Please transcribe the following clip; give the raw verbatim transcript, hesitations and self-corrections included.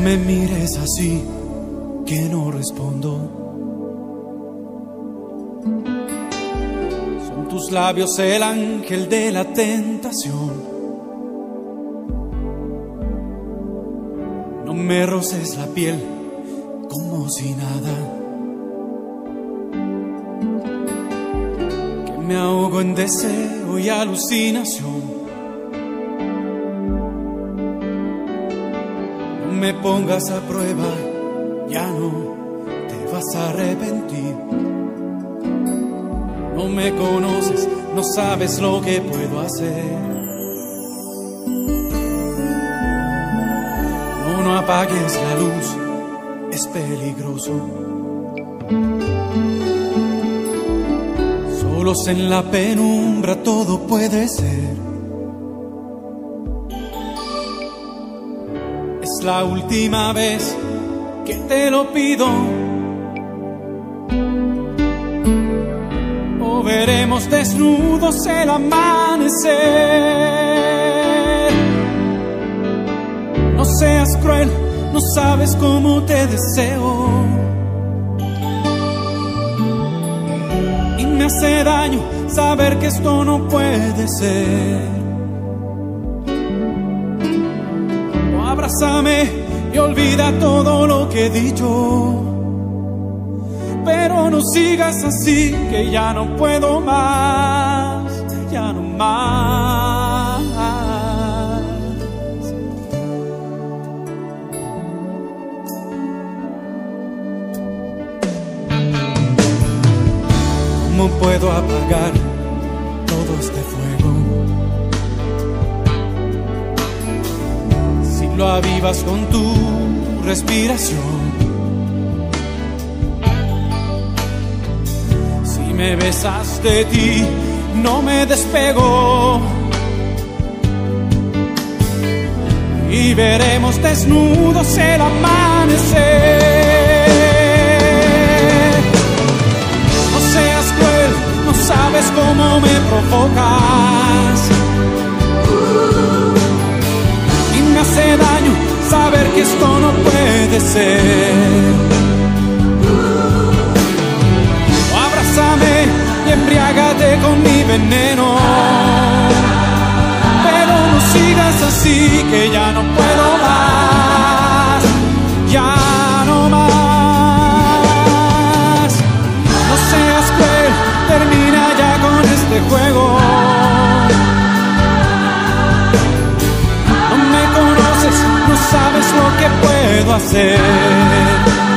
me mires así, que no respondo. Son tus labios el ángel de la tentación. No me roces la piel como si nada, que me ahogo en deseo y alucinación. No me pongas a prueba, ya no te vas a arrepentir. No me conoces, no sabes lo que puedo hacer. No, no apagues la luz, es peligroso. Solos en la penumbra todo puede ser. Es la última vez que te lo pido. O veremos desnudos el amanecer. No seas cruel, no sabes cómo te deseo. Y me hace daño saber que esto no puede ser. O abrázame y olvida todo lo que he dicho. Pero no sigas así, que ya no puedo más, ya no más. ¿Cómo puedo apagar todo este fuego? Si lo avivas con tu respiración. Si me besas de ti, no me despego. Y veremos desnudos el amanecer. No sabes cómo me provocas. Y me hace daño saber que esto no puede ser. O abrázame y embriágate con mi veneno. Pero no sigas así, que ya no puedo más, ya no más. No seas cruel, termina ya con este juego. No me conoces, no sabes lo que puedo hacer.